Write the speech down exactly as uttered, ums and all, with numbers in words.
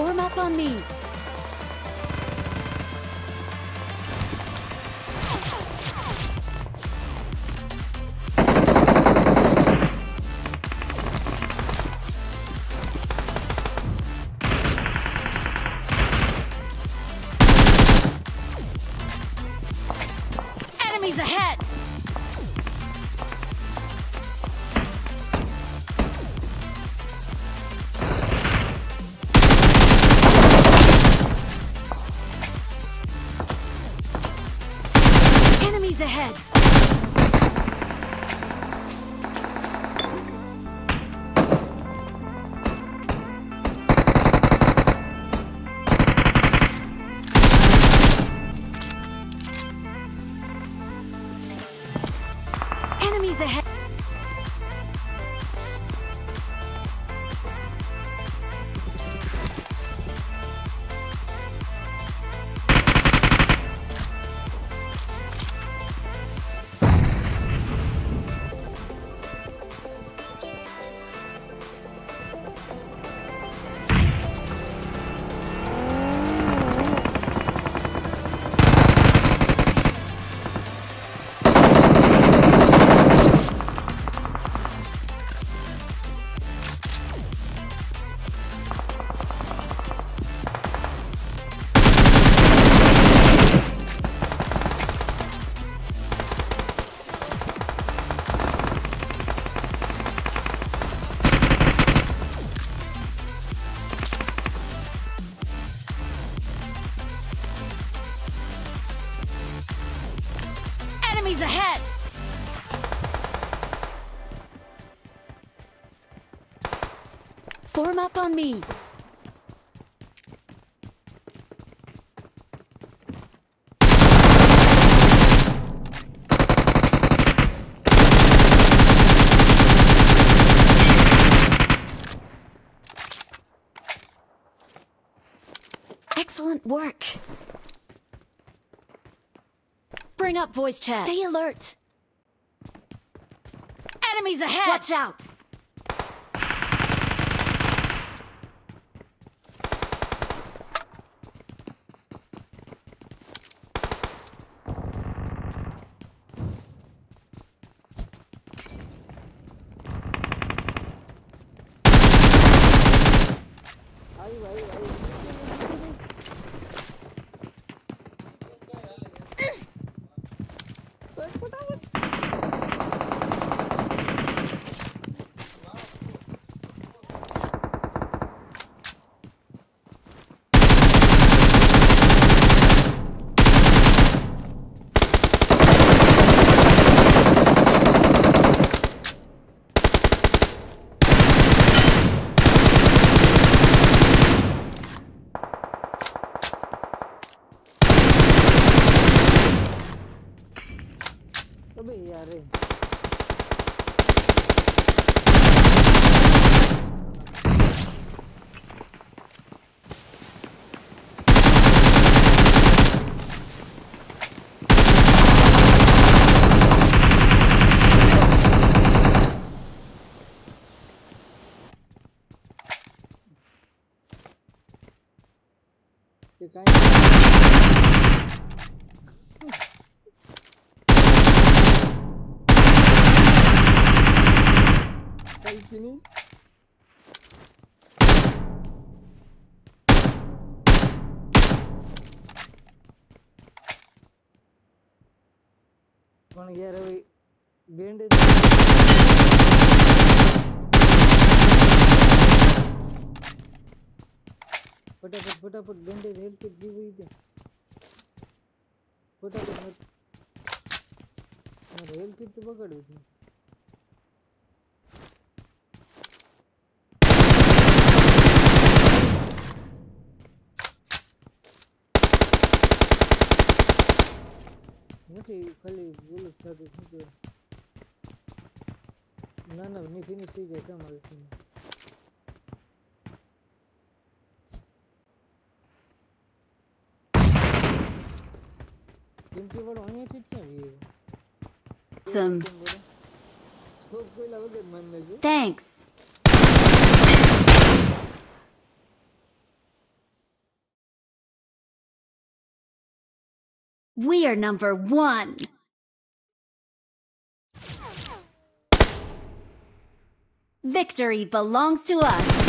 Form up on me. Enemies ahead! Enemies ahead! Enemies ahead! Enemies ahead! Form up on me. Excellent work. Bring up voice chat. Stay alert. Enemies ahead! Watch out. अबे यार ये काय finish पण यार bend फटाफट फटाफट bandage health के जीव इधर फटाफट मत हेल्थ किती पकड होती मुझे खाली बोलो चाहते थे ना ना नहीं फिनिश ही जाता मालूम Some. Thanks. We are number one. Victory belongs to us.